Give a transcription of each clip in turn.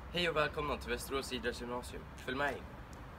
Hej och välkomna till Västerås idrottsgymnasium. Följ med in.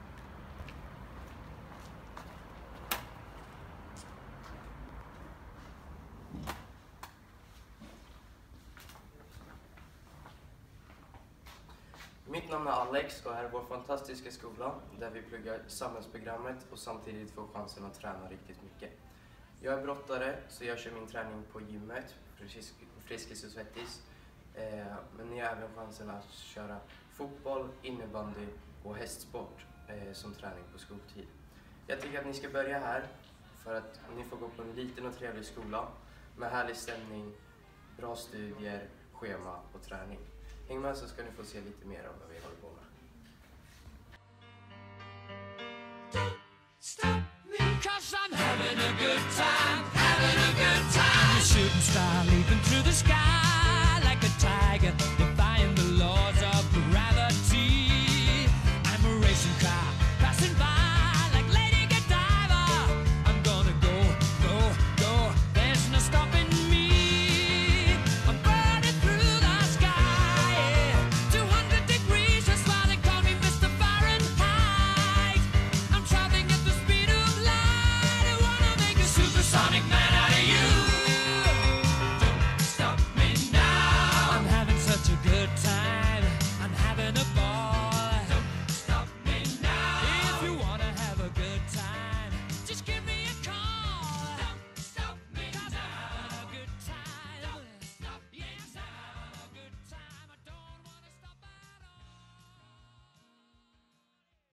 Mitt namn är Alex och här är vår fantastiska skola där vi pluggar samhällsprogrammet och samtidigt får chansen att träna riktigt mycket. Jag är brottare så jag kör min träning på gymmet, Friskis och Svettis. Men ni har även chansen att köra fotboll, innebandy och hästsport som träning på skoltid. Jag tycker att ni ska börja här för att ni får gå på en liten och trevlig skola med härlig stämning, bra studier, schema och träning. Häng med så ska ni få se lite mer om vad vi håller på med. Don't stop me, 'cause I'm having a good time, having a good time. Shooting star leaping through the sky like a tiger.